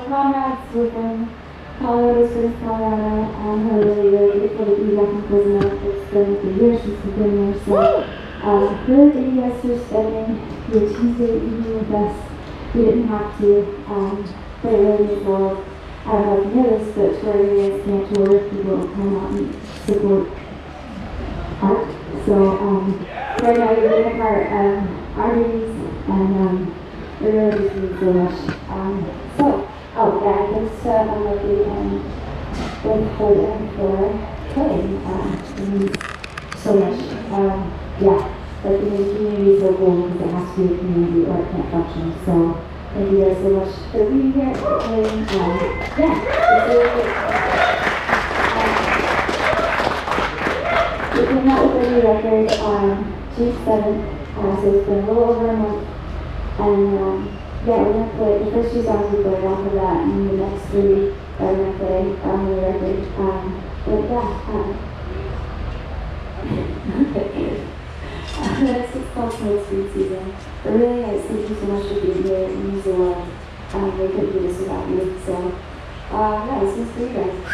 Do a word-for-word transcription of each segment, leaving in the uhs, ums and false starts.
Comrades, we're from Colorado Springs, Colorado. Um, we're really, really grateful to be back in Fresno. It's been a year since we've been here, so uh, really thank you guys for spending your Tuesday evening with us. We didn't have to, um, but it really means a lot. I don't know if you know this, but touring areas can't tour if people don't come out and support art. So um, right now you're getting our um, artists, and um, it really just means so much. Um, so, oh yeah, thanks to Unlucky and with Holden for playing. Um, it means so much. Um, yeah, like the community is so cool because it has to be a community or it can't function. So thank you guys so much for being here, for playing. Um, yeah, it's really good. We came out with a new record on June seventh, uh, so it's been a little over a month. And um, yeah, we're going to play the first two songs we played off of that, and the next three that we're going to play on the record. Um, but yeah, um, uh, the next one's called Smokescreen Season. But really, guys, thank you so much for being here. It means a lot. Um, we couldn't do this without you. So, uh, yeah, this one's for you guys.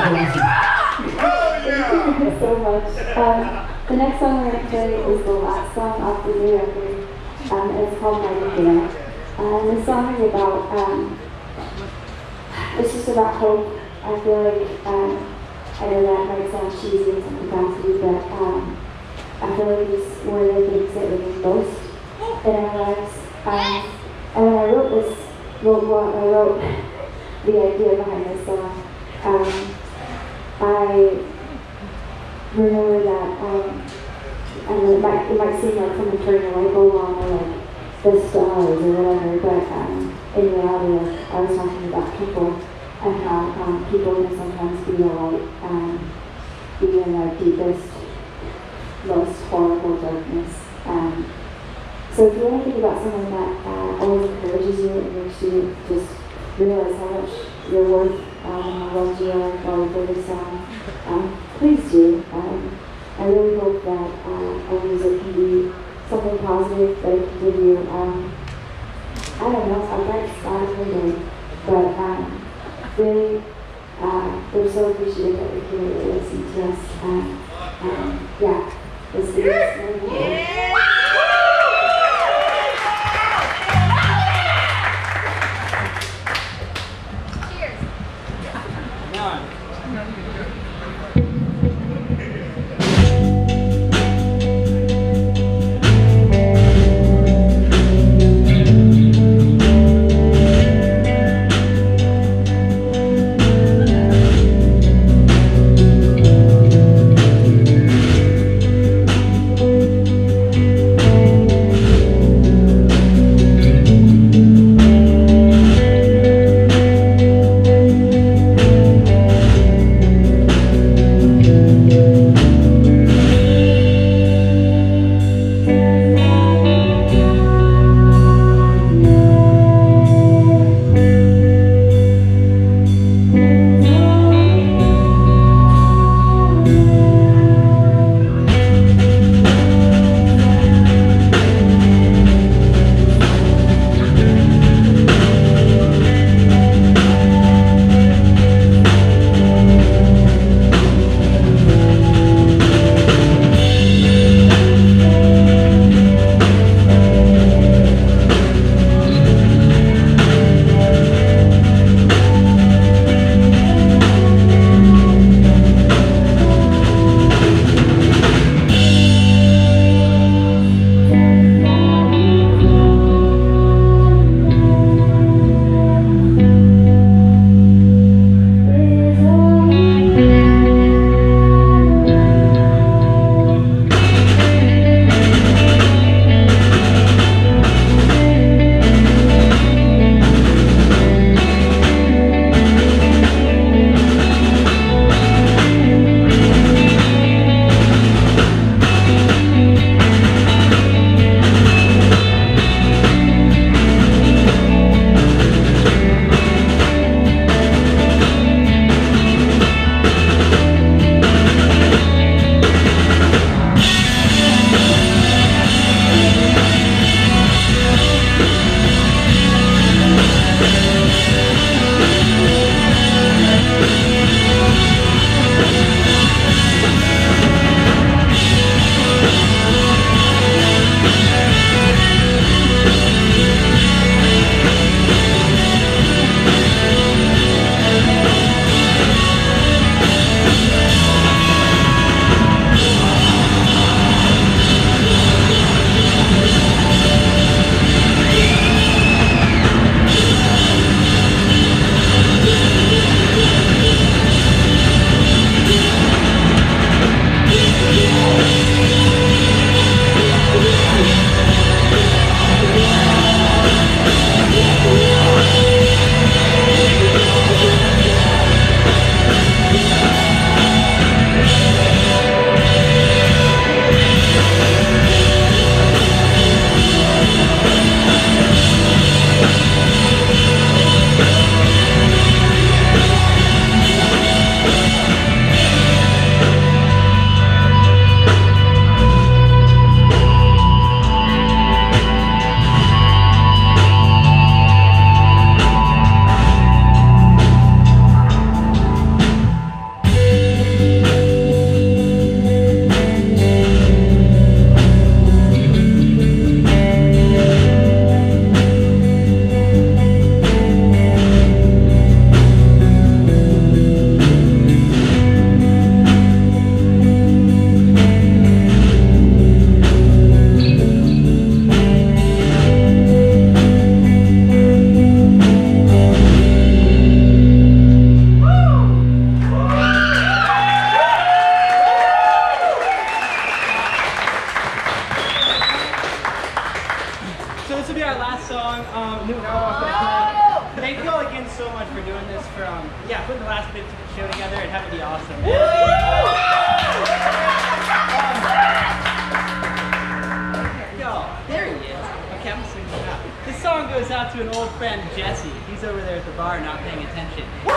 you so much. Um, the next song we're going to play is the last song off the new record. Um, and it's called Nightingale. Uh, and this song is about, um, it's just about hope. I feel like, um, I know that might sound cheesy in some capacity, but um, I feel like it's one of the things that we need most in our lives. Um, and when I wrote this, well, when I wrote the idea behind this song, um, I remember that, um, and it might, it might seem like someone turning a light bulb on or like the stars or whatever, but um, in reality, I was talking about people and how um, people can sometimes be a light, um, be in their deepest, most horrible darkness. Um, so if you want to think about someone that uh, always encourages you and makes you just realize how much you're worth um, and how loved you are by the greatest song, um, please do. Um, I really hope that uh, our music can be something positive that it can give you, um, I don't know, a bright spot in your day. But um, really, uh, we're so appreciative that you're here to listen to us. Um, um, yeah, this is Nightingale. thanks for um, yeah, putting the last bit of the show together and having me awesome. Um, yo, there he is. Okay, I'm gonna sing this out. This song goes out to an old friend, Jesse. He's over there at the bar not paying attention.